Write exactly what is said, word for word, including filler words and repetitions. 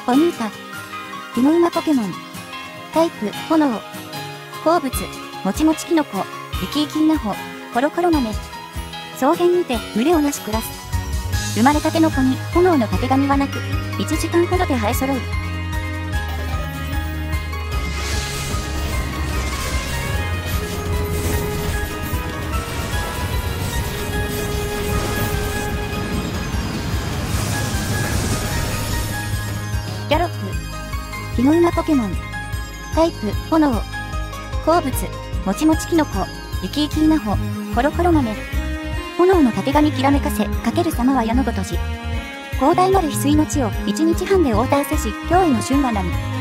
ポニータ。キノウマポケモン。タイプ、炎。好物、もちもちキノコ、リキイキ稲穂、コロコロ豆。草原にて群れをなし暮らす。生まれたての子に炎のたてがみはなく、いちじかんほどで生え揃う。ギャロップ。キノウマポケモン。タイプ、炎。好物、もちもちキノコ、リキイキ稲穂、コロコロ豆。炎のたてがみきらめかせ、かける様は矢のごとし。広大なる翡翠の地を一日半で覆うせし、驚異の春花に。